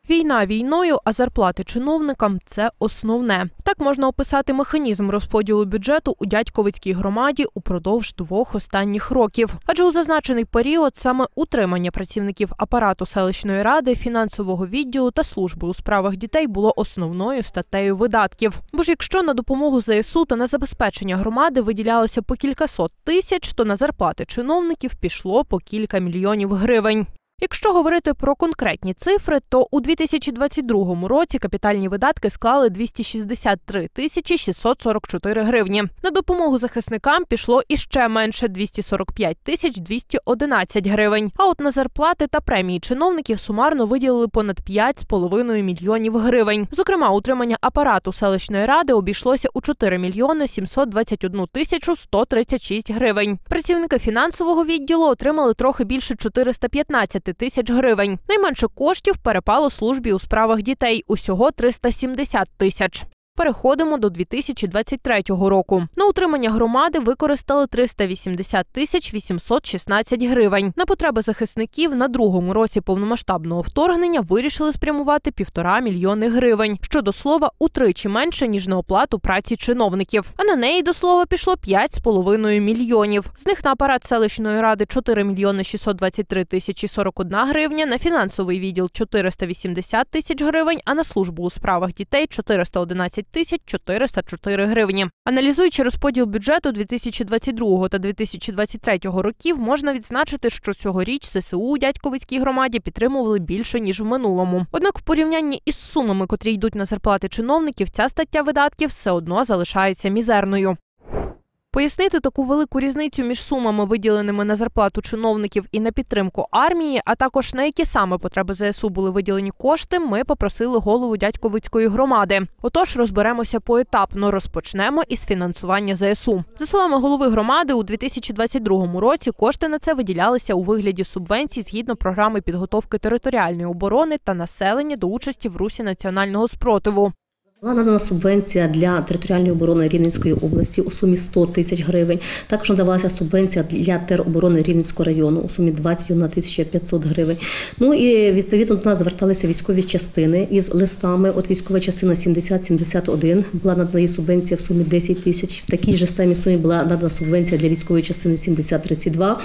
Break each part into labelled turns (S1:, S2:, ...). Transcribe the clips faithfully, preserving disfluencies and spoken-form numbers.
S1: Війна війною, а зарплати чиновникам – це основне. Так можна описати механізм розподілу бюджету у Дядьковицькій громаді упродовж двох останніх років. Адже у зазначений період саме утримання працівників апарату селищної ради, фінансового відділу та служби у справах дітей було основною статтею видатків. Бо ж якщо на допомогу зе ес у та на забезпечення громади виділялося по кількасот тисяч, то на зарплати чиновників пішло по кілька мільйонів гривень. Якщо говорити про конкретні цифри, то у дві тисячі двадцять другому році капітальні видатки склали двісті шістдесят три тисячі шістсот сорок чотири гривні. На допомогу захисникам пішло іще менше – двісті сорок п'ять тисяч двісті одинадцять гривень. А от на зарплати та премії чиновників сумарно виділили понад п'ять з половиною мільйонів гривень. Зокрема, утримання апарату селищної ради обійшлося у чотири мільйони сімсот двадцять одну тисячу сто тридцять шість гривень. Працівники фінансового відділу отримали трохи більше чотириста п'ятнадцять тисяч гривень. Найменше коштів перепало службі у справах дітей – усього триста сімдесят тисяч. Переходимо до дві тисячі двадцять третього року. На утримання громади використали триста вісімдесят тисяч вісімсот шістнадцять гривень. На потреби захисників на другому році повномасштабного вторгнення вирішили спрямувати півтора мільйони гривень, що, до слова, утричі менше, ніж на оплату праці чиновників. А на неї, до слова, пішло п'ять з половиною мільйонів. З них на апарат селищної ради чотири мільйони шістсот двадцять три тисячі сорок одна гривня, на фінансовий відділ чотириста вісімдесят тисяч гривень, а на службу у справах дітей чотириста одинадцять тисяч чотириста чотири гривні. Аналізуючи розподіл бюджету дві тисячі двадцять другого та дві тисячі двадцять третього років, можна відзначити, що цьогоріч зе ес у у Дядьковицькій громаді підтримували більше, ніж в минулому. Однак в порівнянні із сумами, котрі йдуть на зарплати чиновників, ця стаття видатків все одно залишається мізерною. Пояснити таку велику різницю між сумами, виділеними на зарплату чиновників і на підтримку армії, а також на які саме потреби зе ес у були виділені кошти, ми попросили голову Дядьковицької громади. Отож, розберемося поетапно. Розпочнемо із фінансування зе ес у. За словами голови громади, у дві тисячі двадцять другому році кошти на це виділялися у вигляді субвенцій згідно програми підготовки територіальної оборони та населення до участі в русі національного спротиву.
S2: Була надана субвенція для територіальної оборони Рівненської області у сумі сто тисяч гривень. Також надавалася субвенція для тероборони Рівненського району у сумі двадцять одна тисяча п'ятсот гривень. Ну і відповідно до нас зверталися військові частини із листами. От військова частина сімдесят сімдесят один була надана їй субвенція в сумі десять тисяч. В такій же самій сумі була надана субвенція для військової частини сімдесят тридцять два.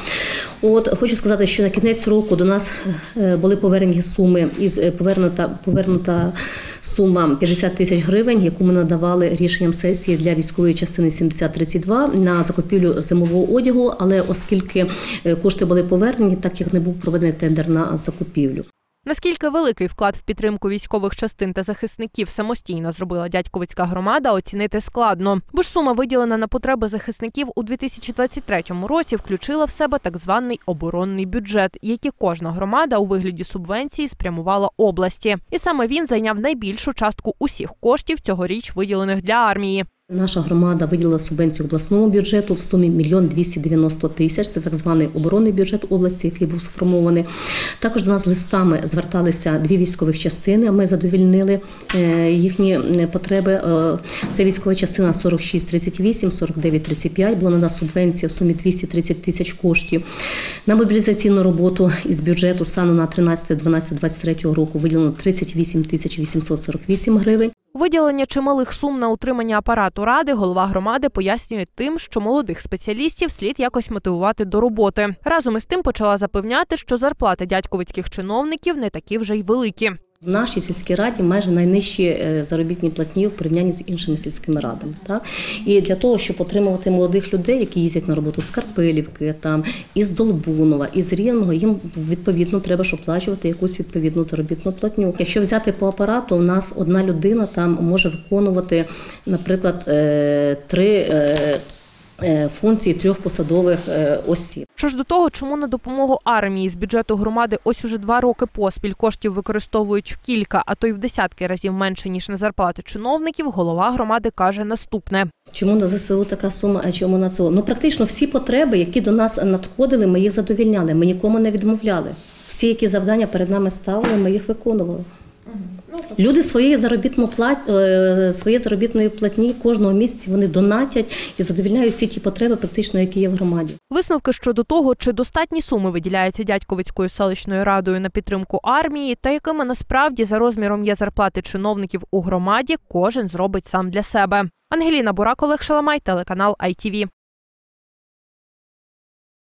S2: От хочу сказати, що на кінець року до нас були повернені суми із повернута повернута сума п'ятдесят тисяч гривень, яку ми надавали рішенням сесії для військової частини сімдесят тридцять два на закупівлю зимового одягу, але оскільки кошти були повернені, так як не був проведений тендер на закупівлю.
S1: Наскільки великий вклад в підтримку військових частин та захисників самостійно зробила Дядьковицька громада, оцінити складно. Бо ж сума, виділена на потреби захисників у дві тисячі двадцять третьому році, включила в себе так званий оборонний бюджет, який кожна громада у вигляді субвенції спрямувала області. І саме він зайняв найбільшу частку усіх коштів цьогоріч виділених для армії.
S2: Наша громада виділила субвенцію обласному бюджету в сумі мільйон двісті дев'яносто тисяч. Це так званий оборонний бюджет області, який був сформований. Також до нас листами зверталися дві військових частини. Ми задовольнили їхні потреби. Це військова частина сорок шість тридцять вісім, сорок дев'ять тридцять п'ять. Була надана субвенція в сумі двісті тридцять тисяч коштів. На мобілізаційну роботу із бюджету стану на тринадцяте дванадцяте двадцять третього року виділено тридцять вісім тисяч вісімсот сорок вісім гривень.
S1: Виділення чималих сум на утримання апарату ради голова громади пояснює тим, що молодих спеціалістів слід якось мотивувати до роботи. Разом із тим почала запевняти, що зарплати дядьковицьких чиновників не такі вже й великі.
S2: В нашій сільській раді майже найнижчі заробітні платні в порівнянні з іншими сільськими радами. Так? І для того, щоб отримувати молодих людей, які їздять на роботу з Карпилівки, там, із Долбунова, із Рівного, їм відповідно треба ж оплачувати якусь відповідну заробітну платню. Якщо взяти по апарату, у нас одна людина там може виконувати, наприклад, три функції трьох посадових осіб.
S1: Що ж до того, чому на допомогу армії з бюджету громади ось уже два роки поспіль коштів використовують в кілька, а то й в десятки разів менше, ніж на зарплати чиновників, голова громади каже наступне.
S2: Чому на зе ес у така сума, а чому на це? Ну, практично всі потреби, які до нас надходили, ми їх задовільняли, ми нікому не відмовляли. Всі, які завдання перед нами ставили, ми їх виконували. Люди своєї заробітної плат... своєї заробітної платні кожного місяця вони донатять і задовольняють всі ті потреби, практично, які є в громаді.
S1: Висновки щодо того, чи достатні суми виділяються Дядьковицькою селищною радою на підтримку армії та якими насправді за розміром є зарплати чиновників у громаді, кожен зробить сам для себе. Ангеліна Бурак, Олег Шаламай, телеканал ай ті ві.